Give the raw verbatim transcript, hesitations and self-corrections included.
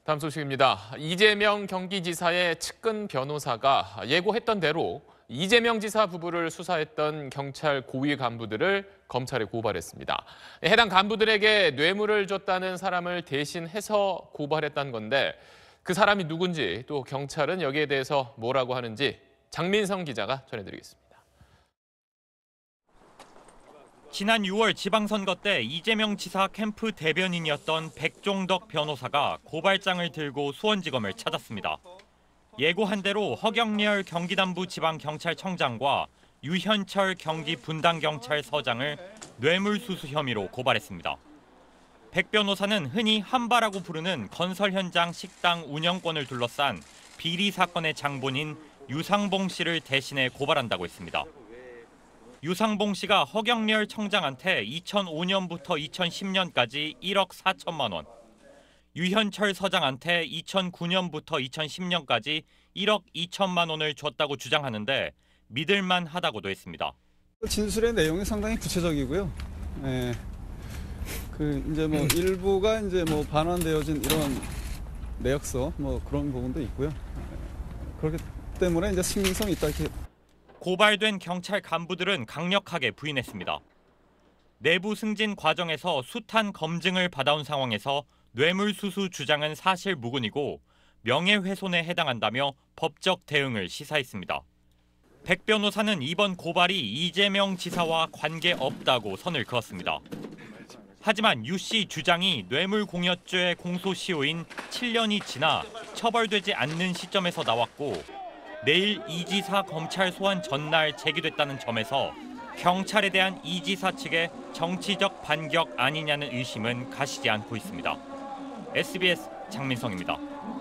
다음 소식입니다. 이재명 경기지사의 측근 변호사가 예고했던 대로 이재명 지사 부부를 수사했던 경찰 고위 간부들을 검찰에 고발했습니다. 해당 간부들에게 뇌물을 줬다는 사람을 대신해서 고발했다는 건데 그 사람이 누군지 또 경찰은 여기에 대해서 뭐라고 하는지 장민성 기자가 전해드리겠습니다. 지난 유월 지방선거 때 이재명 지사 캠프 대변인이었던 백종덕 변호사가 고발장을 들고 수원지검을 찾았습니다. 예고한 대로 허경렬 경기남부 지방경찰청장과 유현철 경기 분당경찰서장을 뇌물수수 혐의로 고발했습니다. 백 변호사는 흔히 한바라고 부르는 건설 현장 식당 운영권을 둘러싼 비리 사건의 장본인 유상봉 씨를 대신해 고발한다고 했습니다. 유상봉 씨가 허경렬 청장한테 이천오 년부터 이천십 년까지 일억 사천만 원, 유현철 서장한테 이천구 년부터 이천십 년까지 일억 이천만 원을 줬다고 주장하는데 믿을만 하다고도 했습니다. 진술의 내용이 상당히 구체적이고요. 예. 그 이제 뭐 일부가 이제 뭐 반환되어진 이런 내역서 뭐 그런 부분도 있고요. 예. 그렇기 때문에 이제 신빙성이 있다 이렇게. 고발된 경찰 간부들은 강력하게 부인했습니다. 내부 승진 과정에서 숱한 검증을 받아온 상황에서 뇌물수수 주장은 사실 무근이고 명예훼손에 해당한다며 법적 대응을 시사했습니다. 백 변호사는 이번 고발이 이재명 지사와 관계없다고 선을 그었습니다. 하지만 유 씨 주장이 뇌물공여죄 공소시효인 칠 년이 지나 처벌되지 않는 시점에서 나왔고 내일 이 지사 검찰 소환 전날 제기됐다는 점에서 경찰에 대한 이 지사 측의 정치적 반격 아니냐는 의심은 가시지 않고 있습니다. 에스비에스 장민성입니다.